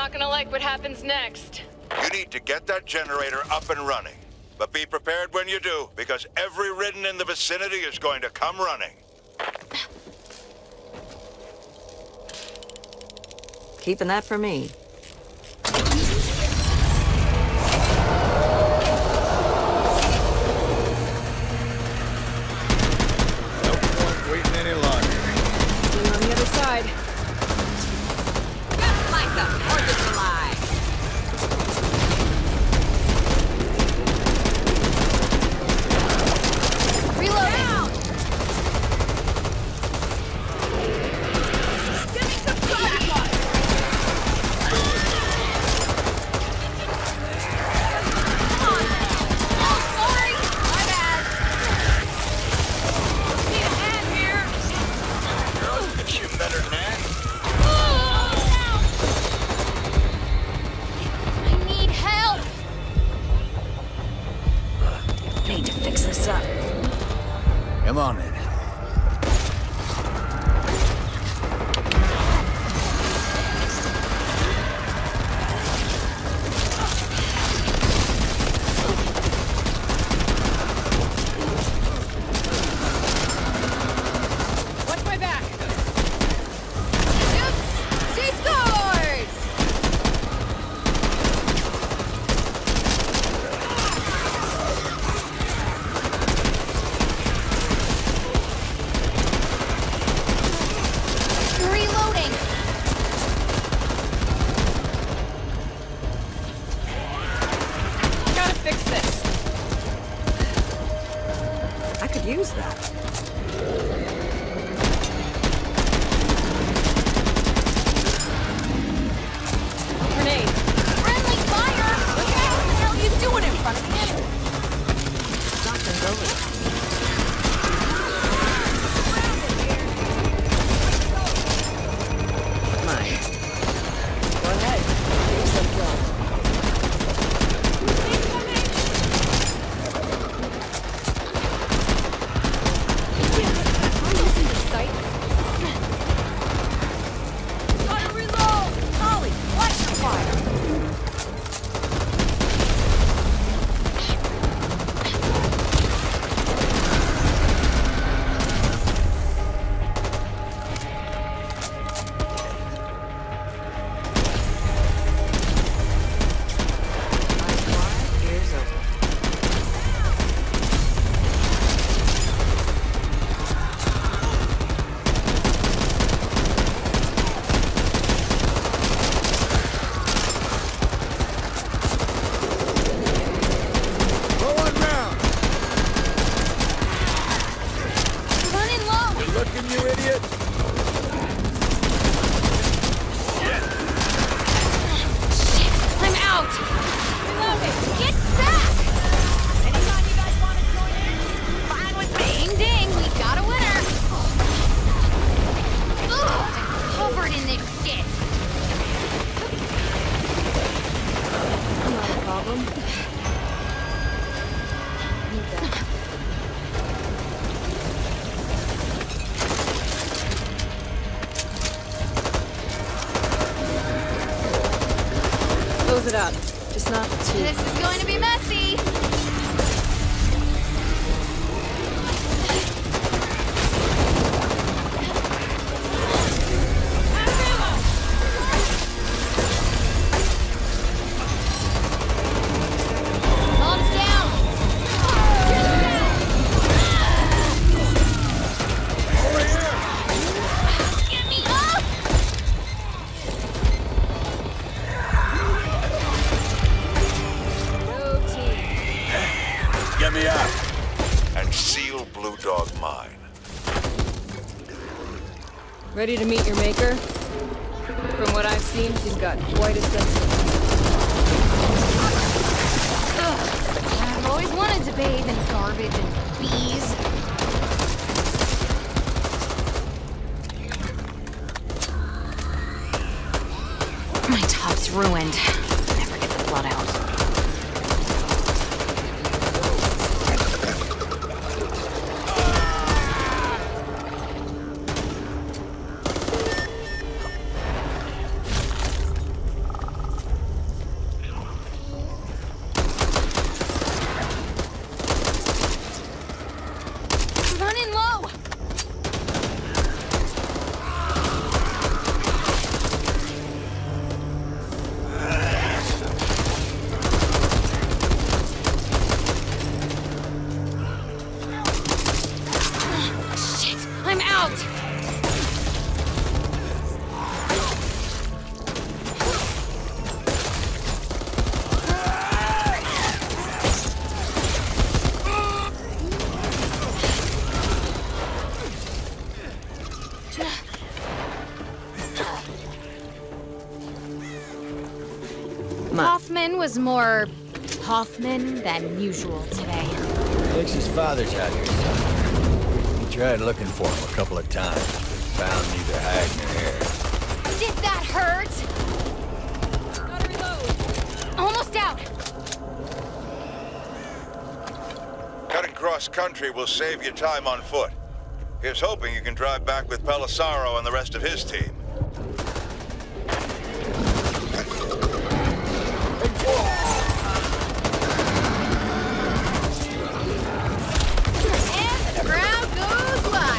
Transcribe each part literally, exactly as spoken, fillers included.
not gonna like what happens next. You need to get that generator up and running. But be prepared when you do, because every Ridden in the vicinity is going to come running. Keeping that for me. No point waiting any longer. See you on the other side. Just like the Fourth of July. Reload out! Give me some backup! Come on! Oh, sorry! My bad! Need a hand here! Girls can shoot better than that. I need help! Need to fix this up. Come on then. Watch my back! Shoots! She scores! Reloading! Gotta fix this. I could use that. Grenade. Friendly fire! Look out! What the hell are you doing in front of me? Something's over there. Mine. Go ahead. Use the flow. Gotta reload! Ollie, watch your fire! Eyes wide, ears open. Going round. Running low! You looking, you idiot? Shit! I'm out! Reloading! Get back! Anytime you guys want to join in? Fine with me! Ding ding! We got a winner! Ugh! I'm covered in this shit! Not a problem. Need that. Close it up. Just not too. This is going to be messy! Bombs down! Get me up! Get me up. And seal Blue Dog mine. Ready to meet your maker? From what I've seen, she's got quite a sense of... Ugh. I've always wanted to bathe in garbage and bees. My top's ruined. Never get the blood out. was more Hoffman than usual today. Dixie's father's out here somewhere. He tried looking for him a couple of times, but found neither hide nor hair. Did that hurt? Gotta reload. Almost out. Cutting cross country will save you time on foot. Here's hoping you can drive back with Pelissaro and the rest of his team. And the crowd goes wild.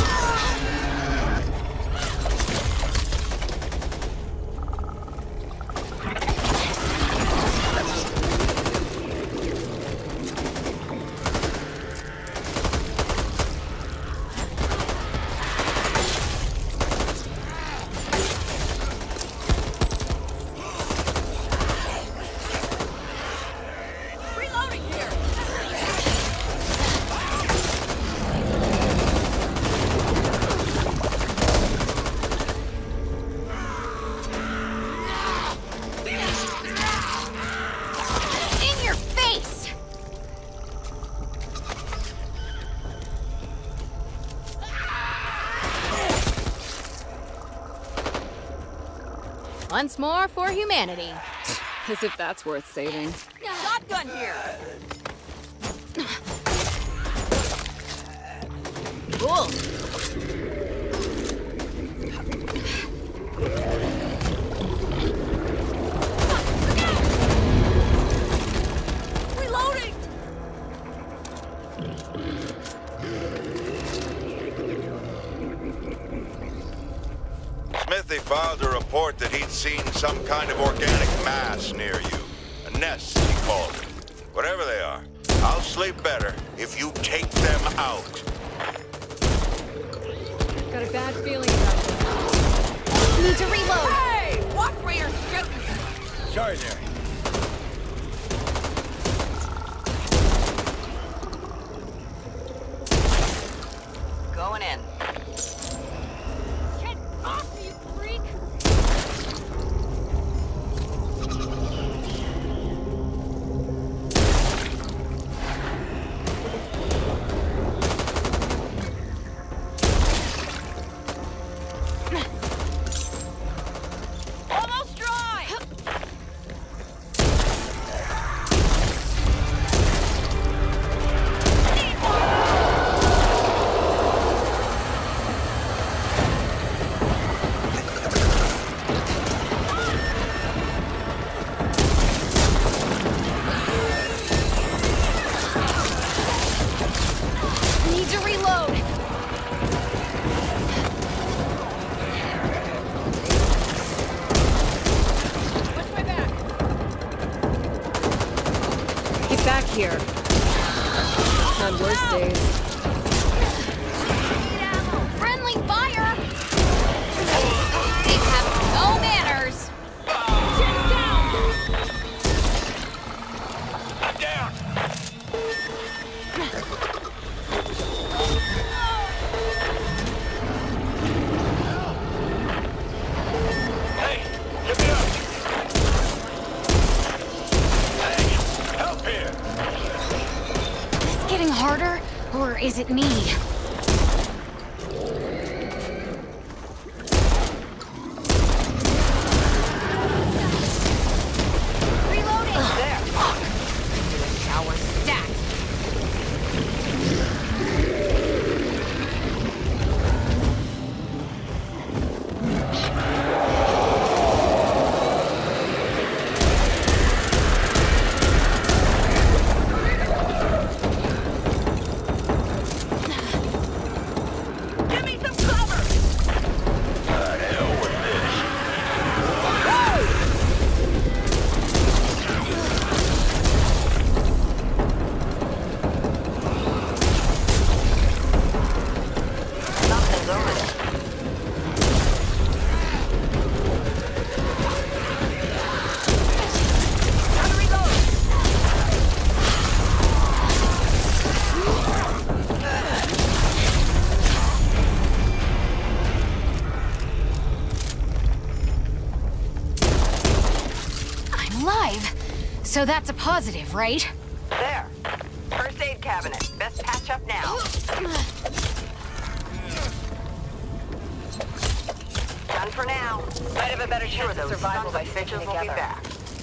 In your face! Once more for humanity. As if that's worth saving. Shotgun here. Cool. Reloading. Smithy filed a report that he'd seen some kind of organic mass near you. A nest, he called it. Whatever they are, I'll sleep better if you take them out. Got a bad feeling about this. Need to reload. Hey, watch where you're shooting. Sorry there. Going in. Get off me, you freak! Almost dry. Need to reload. Watch my back. Get back here. On worse days. Need ammo. Friendly fire. They have no manners. Chin down. I'm down. Hey, get me up. Hey, help here. Is this getting harder, or is it me? Reloading. There. Our stat. So that's a positive, right? There. First aid cabinet. Best patch up now. Done for now. Might have a better chance of survival by sticking together. Will be back.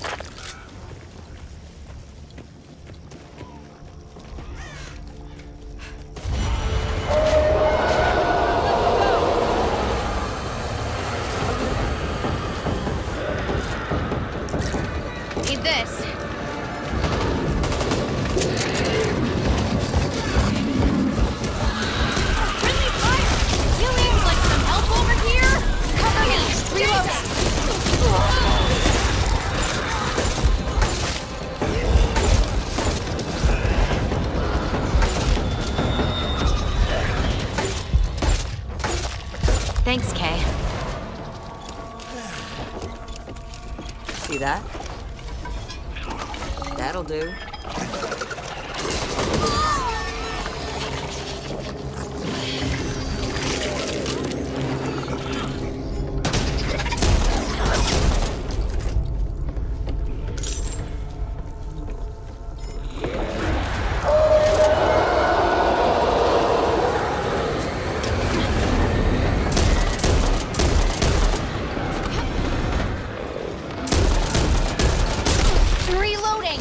Need this. Friendly fire! Aliens, like some help over here? Cover me! Reloading! Thanks, Kay. See that? That'll do. Reloading!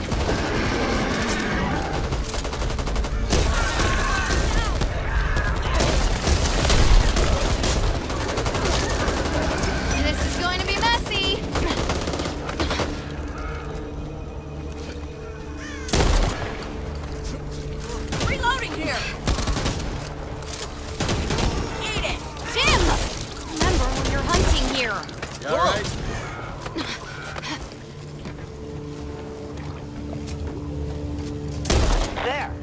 This is going to be messy! Reloading here! Eat it! Jim! Remember when you're hunting here. You all right? There.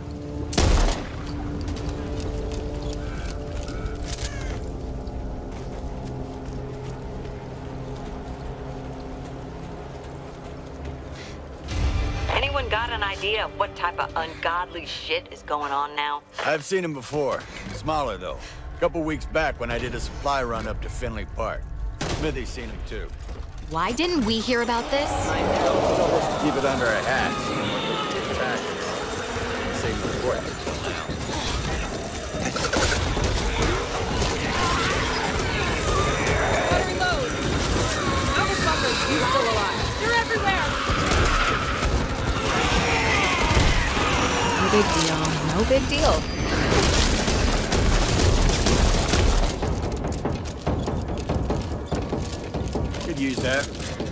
Anyone got an idea of what type of ungodly shit is going on now? I've seen him before. Smaller, though. A couple weeks back when I did a supply run up to Finley Park. Smithy's seen him, too. Why didn't we hear about this? I know. Keep it under our hats. Get back. Same report. Gotta reload. Motherfuckers, you still alive. They're everywhere. No big deal. No big deal. Could use that.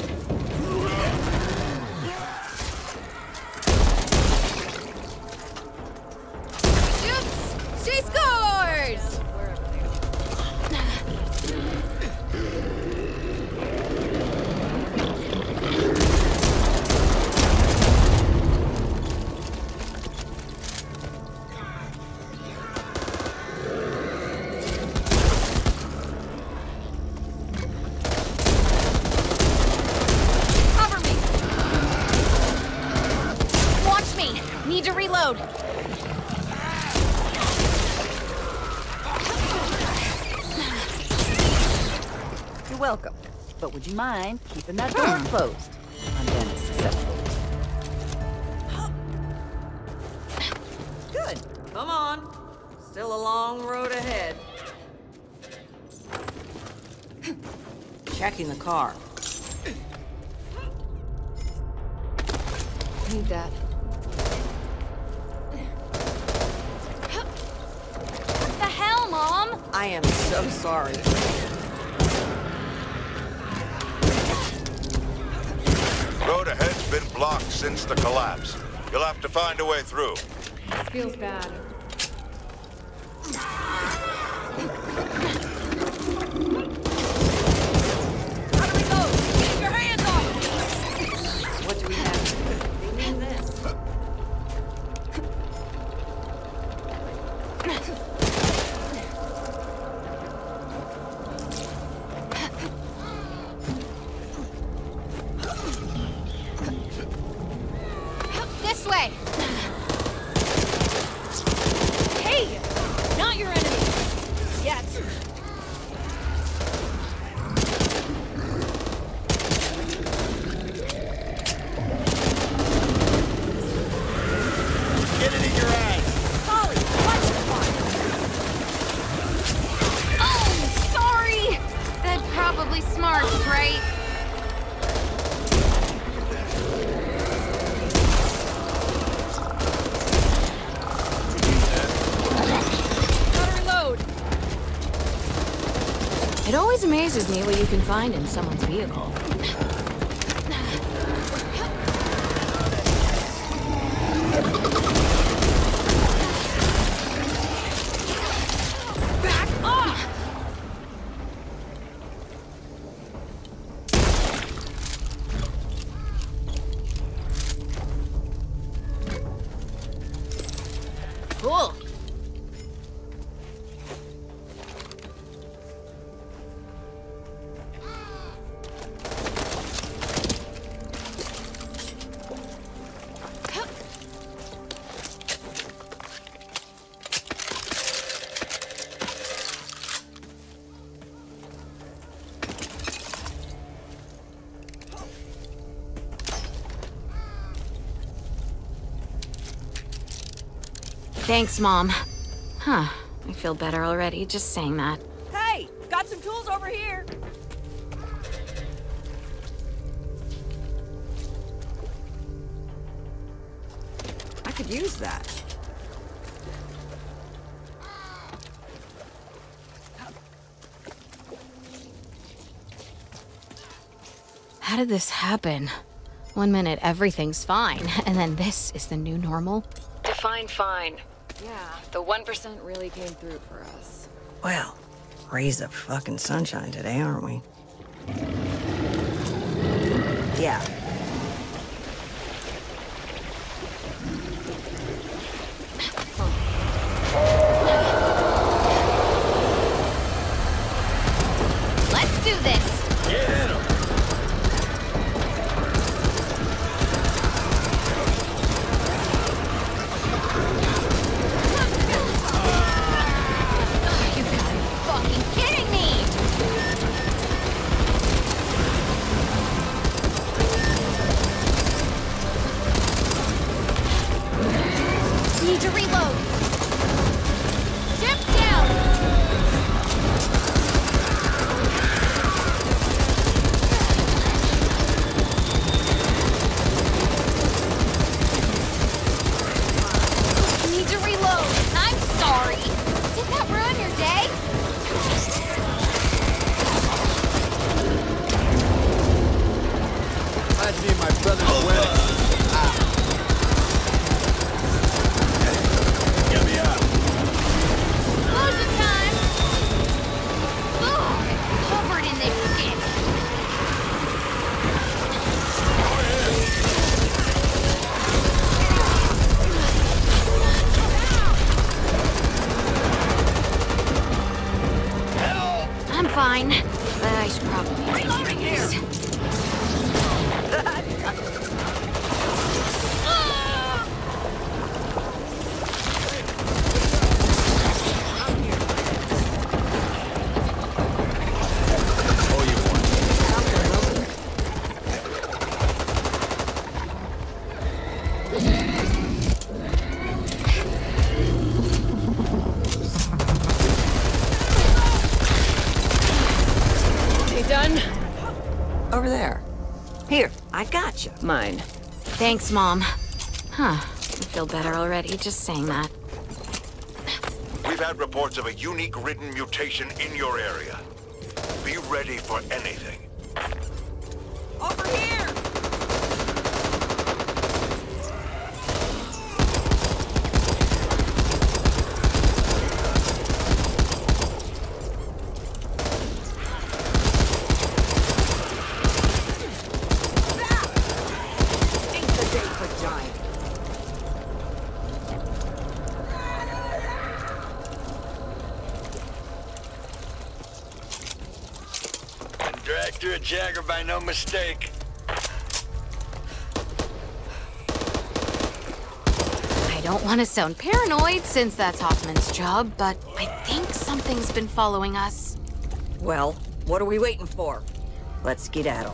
Shoots! She scores! Cover me! Watch me! Need to reload. You're welcome. But would you mind keeping that door closed? I'm then susceptible. Good. Come on. Still a long road ahead. Checking the car. Need that. What the hell, Mom? I am so sorry. Road ahead's been blocked since the collapse. You'll have to find a way through. This feels bad. How do we go? Keep your hands off! What do we have? They mean this. This way! Hey! Not your enemy! Yet. Get it in your eyes! Holly, watch the fire! Oh, sorry! That's probably smart, right? Gotta reload. It always amazes me what you can find in someone's vehicle. Back off! Cool. Thanks, Mom. Huh. I feel better already just saying that. Hey, got some tools over here. I could use that. How did this happen? One minute everything's fine, and then this is the new normal? Define fine. Yeah, the one percent really came through for us. Well, rays of fucking sunshine today, aren't we? Yeah. Let's do this! Get in 'em! You gotta be fucking kidding me! Need to reload. Ship down! Need to reload. I'm sorry. Did that ruin your day? Reminds me of my brother's wedding. Get me up! Closing time! Ugh, covered in this shit. I'm fine, but I should probably take these. Oh, you want? You done? Over there. Here, I got you. Mine. Thanks, Mom. Huh, I feel better already just saying that. We've had reports of a unique ridden mutation in your area. Be ready for anything. Over here! Ain't the day for giant. And dragged through a Jagger by no mistake. I don't want to sound paranoid since that's Hoffman's job, but I think something's been following us. Well, what are we waiting for? Let's skedaddle.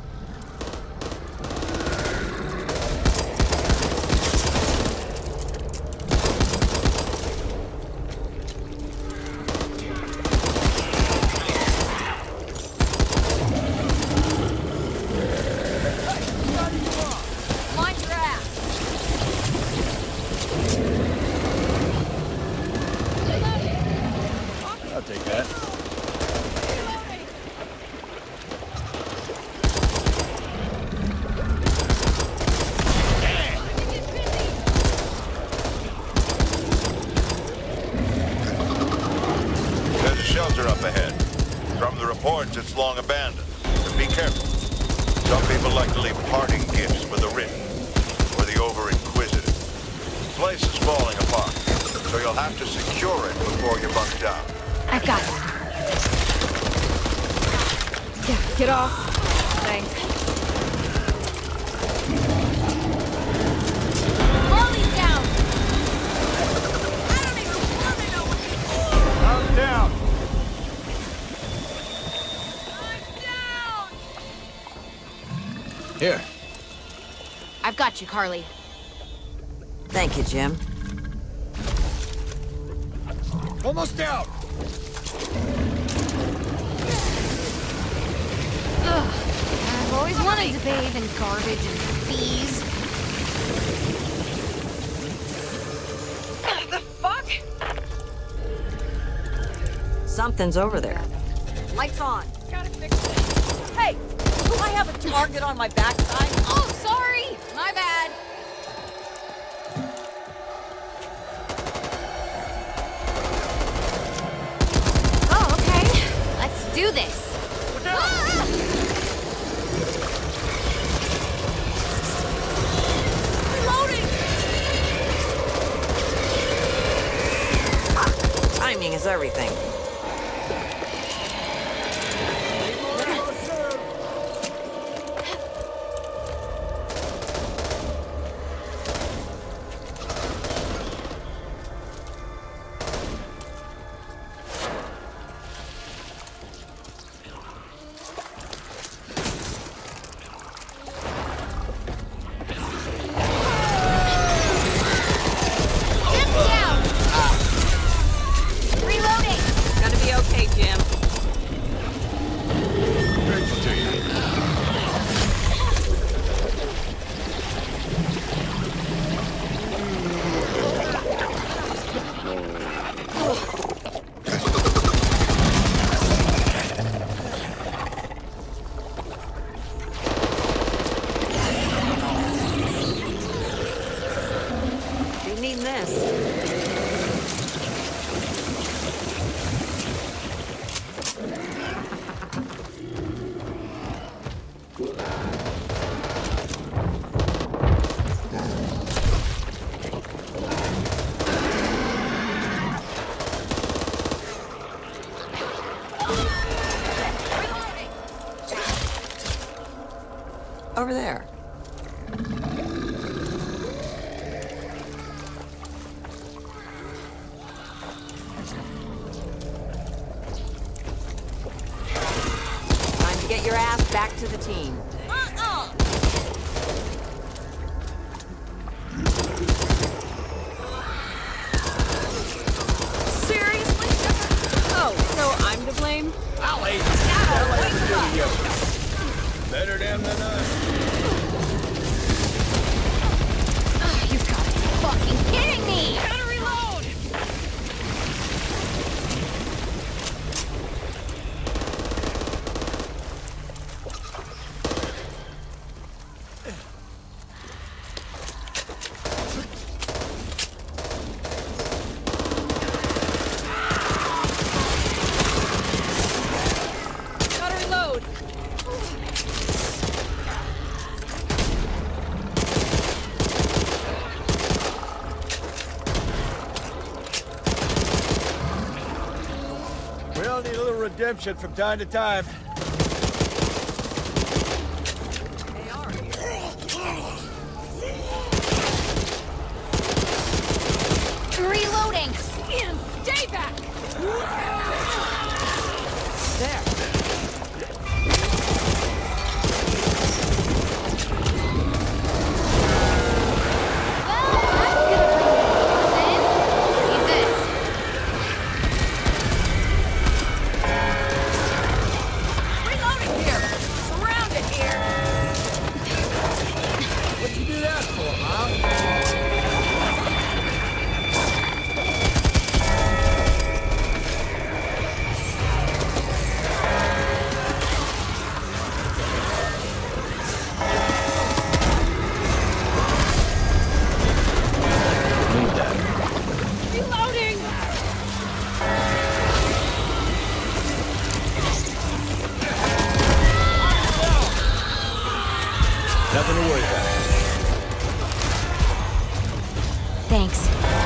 structure up ahead. From the reports, it's long abandoned. But be careful. Some people like to leave parting gifts for the written, or the over-inquisitive. The place is falling apart, so you'll have to secure it before you bunk down. I've got it. Yeah, get off. Thanks. Harley's down! I don't even want to know what you I'm down. I'm down! Here. I've got you, Carly. Thank you, Jim. Almost out. Ugh. I've always wanted to bathe in garbage and bees. The fuck? Something's over there. Lights on. Gotta fix it. Hey, do I have a target on my backside? Oh, sorry! My bad. Oh, okay. Let's do this. Ah! Reloading! Timing is everything. Over there. Time to get your ass back to the team. Uh-uh. Seriously? Oh, so I'm to blame? Ollie! Better damn than us. Ugh, you've got to be fucking kidding me! Gotta reload! Gotta reload. We all need a little redemption from time to time. They are here. Reloading! Ian, stay back! There. Nothing to worry about. Thanks.